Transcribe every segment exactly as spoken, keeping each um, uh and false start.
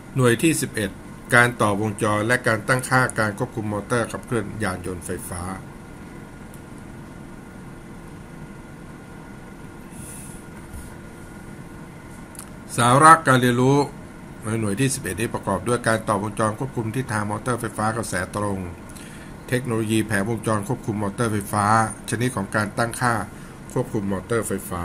หน่วยที่สิบเอ็ดการต่อวงจรและการตั้งค่าการควบคุมมอเตอร์ขับเคลื่อนยานยนต์ไฟฟ้าสาระการเรียนรู้ในหน่วยที่สิบเอ็ดนี้ประกอบด้วยการต่อวงจรควบคุมทิศทางมอเตอร์ไฟฟ้ากระแสตรงเทคโนโลยีแผงวงจรควบคุมมอเตอร์ไฟฟ้าชนิดของการตั้งค่าควบคุมมอเตอร์ไฟฟ้า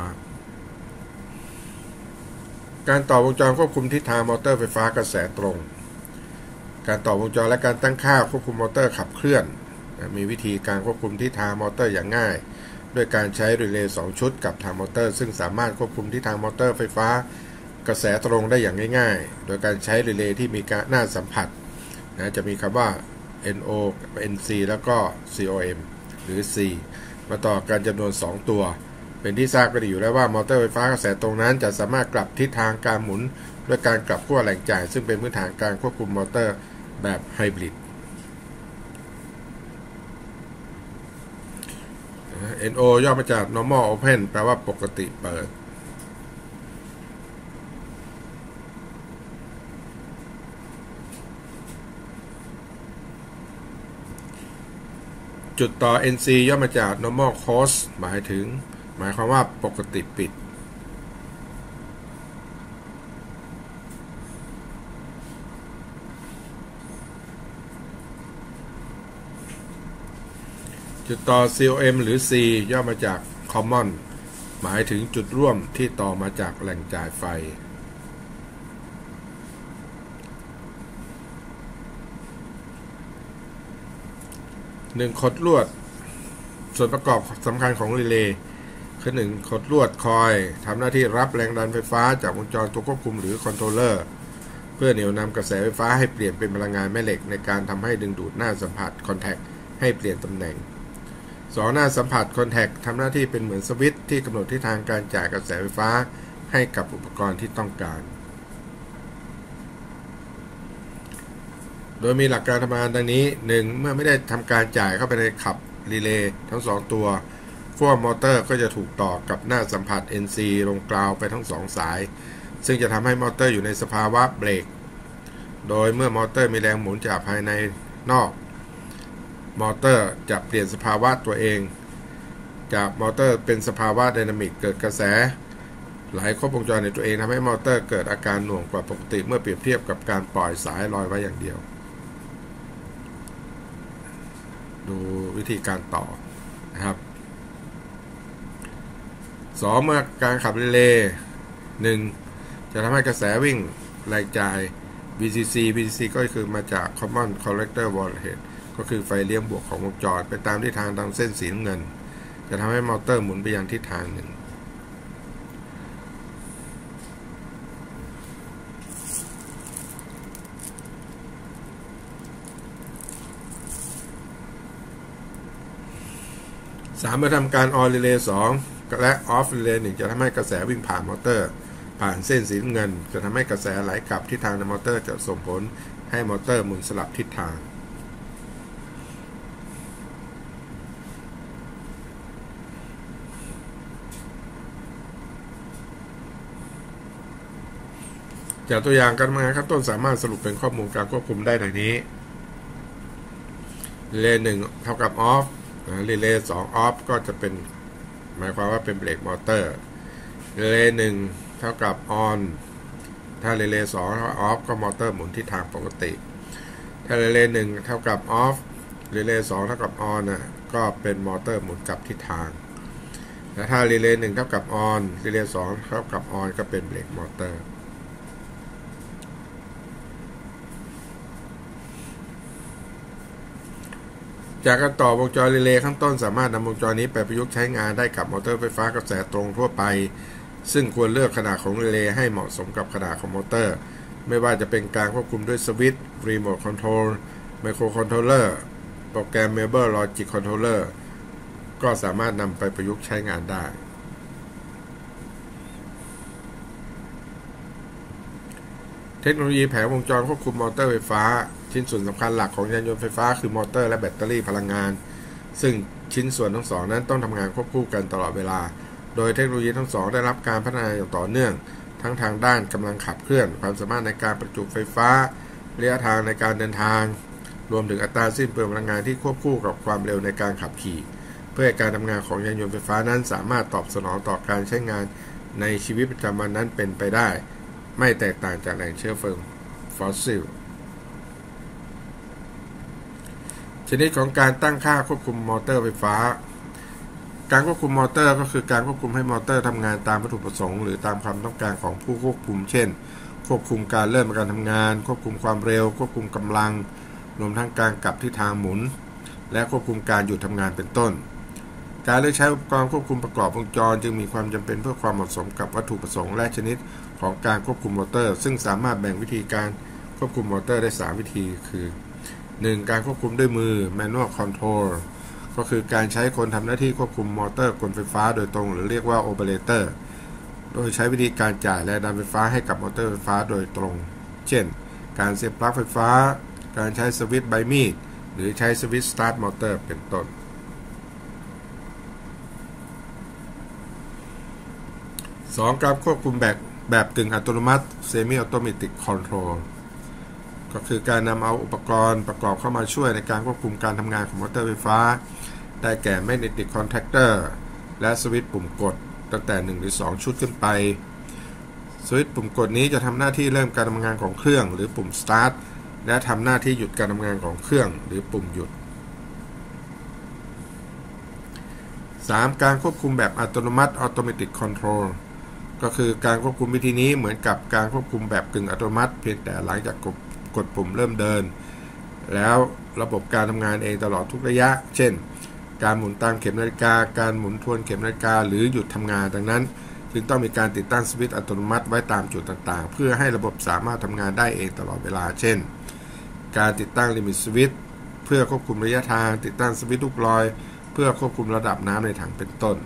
การต่อวงจรควบคุมทิศทางมอเตอร์ไฟฟ้ากระแสตรงการต่อวงจรและการตั้งค่าควบคุมมอเตอร์ขับเคลื่อนมีวิธีการควบคุมทิศทางมอเตอร์อย่างง่ายด้วยการใช้รีเลย์สองชุดกับทางมอเตอร์ซึ่งสามารถควบคุมทิศทางมอเตอร์ไฟฟ้ากระแสตรงได้อย่างง่ายๆโดยการใช้รีเลย์ที่มีหน้าสัมผัสนะจะมีคำว่า เอ็น โอ เอ็น ซี แล้วก็ ซี โอ เอ็ม หรือ C มาต่อกันจำนวนสองตัวเป็นที่ทราบกันดีอยู่แล้วว่ามอเตอร์ไฟฟ้ากระแสตรงนั้นจะสามารถกลับทิศทางการหมุนด้วยการกลับขั้วแรงจ่ายซึ่งเป็นพื้นฐานการควบคุมมอเตอร์แบบไฮบริด เอ็น โอ ย่อมาจาก normal open แปลว่าปกติเปิดจุดต่อ เอ็น ซี ย่อมาจาก normal close หมายถึงหมายความว่าปกติปิดจุดต่อ ซี โอ เอ็ม หรือ C ย่อมาจาก common หมายถึงจุดร่วมที่ต่อมาจากแหล่งจ่ายไฟหนึ่งขดลวดส่วนประกอบสำคัญของรีเลย์คือหนึ่งขดลวดคอยทำหน้าที่รับแรงดันไฟฟ้าจากวงจรตัวควบคุมหรือคอนโทรลเลอร์เพื่อเหนี่ยวนำกระแสไฟฟ้าให้เปลี่ยนเป็นพลังงานแม่เหล็กในการทำให้ดึงดูดหน้าสัมผัสคอนแทคให้เปลี่ยนตำแหน่งสองหน้าสัมผัสคอนแทคทำหน้าที่เป็นเหมือนสวิตช์ที่กำหนดทิศทางการจ่ายกระแสไฟฟ้าให้กับอุปกรณ์ที่ต้องการโดยมีหลักการทำงานดังนี้ หนึ่ง เมื่อไม่ได้ทำการจ่ายเข้าไปในขับรีเลย์ทั้งสองตัวขั้วมอเตอร์ก็จะถูกต่อกับหน้าสัมผัส เอ็น ซี ลงกราวไปทั้งสองสายซึ่งจะทำให้มอเตอร์อยู่ในสภาวะเบรกโดยเมื่อมอเตอร์มีแรงหมุนจากภายในนอกมอเตอร์จะเปลี่ยนสภาวะตัวเองจากมอเตอร์เป็นสภาวะไดนามิกเกิดกระแสไหลครบวงจรในตัวเองทำให้มอเตอร์เกิดอาการหน่วงกว่าปกติเมื่อเปรียบเทียบกับการปล่อยสายลอยไว้อย่างเดียวดูวิธีการต่อนะครับสองเมื่อการขับรีเลย์หนึ่งจะทำให้กระแสวิ่งแรงจ่าย วี ซี ซี วี ซี ซี ก็คือมาจาก Common Collector Voltage ก็คือไฟเลี้ยงบวกของวงจรไปตามทิศทางตามเส้นสีน้ำเงินจะทำให้มอเตอร์หมุนไปยังทิศทางหนึ่งสามเมื่อทำการ on relay สองและ off relay หนึ่งจะทำให้กระแสวิ่งผ่านมอเตอร์ผ่านเส้นสีน้ำเงินจะทำให้กระแสไหลกลับทิศทางในมอเตอร์จะส่งผลให้มอเตอร์หมุนสลับทิศทางจากตัวอย่างการทำงานขั้นต้นสามารถสรุปเป็นข้อมูลการควบคุมได้ดังนี้รีเลย์หนึ่งเท่ากับ off รีเลย์สอง off ก็จะเป็นหมายความว่าเป็นเบรกมอเตอร์รีเลย์หนึ่งเท่ากับ on ถ้ารีเลย์สองเท่ากับ off ก็มอเตอร์หมุนทิศทางปกติถ้ารีเลย์หนึ่งเท่ากับ off รีเลย์สองเท่ากับ on นะก็เป็นมอเตอร์หมุนกลับทิศทางและถ้ารีเลย์หนึ่งเท่ากับ on รีเลย์สองเท่ากับ on ก็เป็นเบรกมอเตอร์จากการต่อวงจรรีเลย์ข้างต้นสามารถนำวงจรนี้ไปประยุกต์ใช้งานได้กับมอเตอร์ไฟฟ้ากระแสตรงทั่วไปซึ่งควรเลือกขนาดของรีเลย์ให้เหมาะสมกับขนาดของมอเตอร์ไม่ว่าจะเป็นการควบคุมด้วยสวิตช์รีโมทคอนโทรลไมโครคอนโทรลเลอร์โปรแกรม Mabel Logic Controller ก็สามารถนำไปประยุกต์ใช้งานได้เทคโนโลยีแผงวงจรควบคุมมอเตอร์ไฟฟ้าชิ้นส่วนสำคัญหลักของยานยนต์ไฟฟ้าคือมอเตอร์และแบตเตอรี่พลังงานซึ่งชิ้นส่วนทั้งสองนั้นต้องทำงานควบคู่กันตลอดเวลาโดยเทคโนโลยีทั้งสองได้รับการพัฒนาอย่างต่อเนื่องททั้งทางด้านกำลังขับเคลื่อนความสามารถในการประจุไฟฟ้าระยะทางในการเดินทางรวมถึงอัตราสิ้นเปลืองพลังงานที่ควบคู่กับความเร็วในการขับขี่เพื่อให้การทำงานของยานยนต์ไฟฟ้านั้นสามารถตอบสนองต่อการใช้งานในชีวิตประจำวันนั้นเป็นไปได้ไม่แตกต่างจากแหล่งเชื้อเพลิงฟอสซิลชนิดของการตั้งค่าควบคุมมอเตอร์ไฟฟ้าการควบคุมมอเตอร์ก็คือการควบคุมให้มอเตอร์ทำงานตามวัตถุประสงค์หรือตามความต้องการของผู้ควบคุมเช่นควบคุมการเริ่มการทำงานควบคุมความเร็วควบคุมกำลังรวมทั้งการกลับทิศทางหมุนและควบคุมการหยุดทำงานเป็นต้นการเลือกใช้อุปกรณ์ควบคุมประกอบวงจรจึงมีความจำเป็นเพื่อความเหมาะสมกับวัตถุประสงค์และชนิดของการควบคุมมอเตอร์ซึ่งสามารถแบ่งวิธีการควบคุมมอเตอร์ได้สามวิธีคือ หนึ่ง การควบคุมด้วยมือ manual control ก็คือการใช้คนทำหน้าที่ควบคุมมอเตอร์กลไฟฟ้าโดยตรงหรือเรียกว่า operator โดยใช้วิธีการจ่ายแรงดันไฟฟ้าให้กับมอเตอร์ไฟฟ้าโดยตรงเช่นการเสียบปลั๊กไฟฟ้าการใช้สวิตช์ใบมีดหรือใช้สวิตช์สตาร์ทมอเตอร์เป็นต้นสอง การควบคุมแบบแบบกึ่งอัตโนมัติ Semi Automatic Control ก็คือการนำเอาอุปกรณ์ประกอบเข้ามาช่วยในการควบคุมการทำงานของมอเตอร์ไฟฟ้าได้แก่ Magnetic Contactor และสวิตช์ปุ่มกดตั้งแต่หนึ่งหรือสองชุดขึ้นไปสวิตช์ปุ่มกดนี้จะทำหน้าที่เริ่มการทำงานของเครื่องหรือปุ่ม Start และทำหน้าที่หยุดการทำงานของเครื่องหรือปุ่มหยุด สาม การควบคุมแบบอัตโนมัติ Automatic Control ก็คือการควบคุมวิธีนี้เหมือนกับการควบคุมแบบกึ่งอัตโนมัติเพียงแต่หลังจากกดกดปุ่มเริ่มเดินแล้วระบบการทำงานเองตลอดทุกระยะเช่นการหมุนตามเข็มนาฬิกาการหมุนทวนเข็มนาฬิกาหรือหยุดทำงานดังนั้นจึงต้องมีการติดตั้งสวิตช์อัตโนมัติไว้ตามจุดต่างๆเพื่อให้ระบบสามารถทำงานได้เองตลอดเวลาเช่นการติดตั้งลิมิตสวิตช์เพื่อควบคุมระยะทางติดตั้งสวิตช์ลูกลอยเพื่อควบคุมระดับน้ำในถังเป็นต้น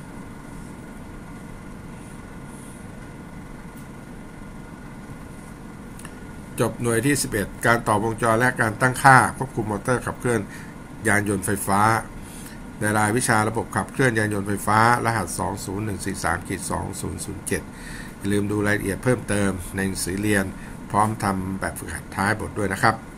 จบหน่วยที่สิบเอ็ดการต่อวงจรและการตั้งค่าควบคุมมอเตอร์ขับเคลื่อนยานยนต์ไฟฟ้าในรายวิชาระบบขับเคลื่อนยานยนต์ไฟฟ้ารหัส สองศูนย์หนึ่งสี่สาม สองศูนย์ศูนย์เจ็ด อย่าลืมดูรายละเอียดเพิ่มเติมในหนังสือเรียนพร้อมทำแบบฝึกหัดท้ายบทด้วยนะครับ